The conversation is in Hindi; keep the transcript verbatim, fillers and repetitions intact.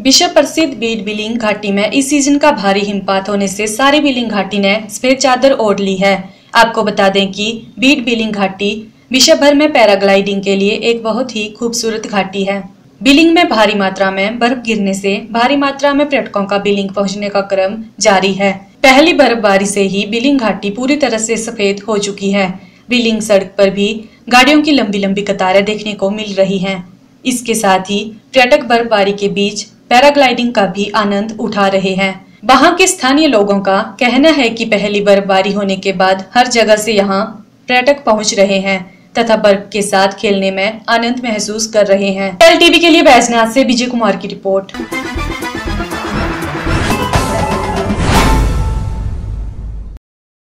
विश्व प्रसिद्ध बीड बिलिंग घाटी में इस सीजन का भारी हिमपात होने से सारी बिलिंग घाटी ने सफेद चादर ओढ़ ली है। आपको बता दें कि बीड बिलिंग घाटी विश्व भर में पैराग्लाइडिंग के लिए एक बहुत ही खूबसूरत घाटी है। बिलिंग में भारी मात्रा में बर्फ गिरने से भारी मात्रा में पर्यटकों का बिलिंग पहुंचने का क्रम जारी है। पहली बर्फबारी से ही बिलिंग घाटी पूरी तरह से सफेद हो चुकी है। बिलिंग सड़क पर भी गाड़ियों की लंबी लंबी कतारें देखने को मिल रही हैं। इसके साथ ही पर्यटक बर्फबारी के बीच पैराग्लाइडिंग का भी आनंद उठा रहे हैं। वहां के स्थानीय लोगों का कहना है कि पहली बर्फबारी होने के बाद हर जगह से यहां पर्यटक पहुंच रहे हैं तथा बर्फ के साथ खेलने में आनंद महसूस कर रहे हैं। एल टीवी के लिए बैजनाथ से विजय कुमार की रिपोर्ट।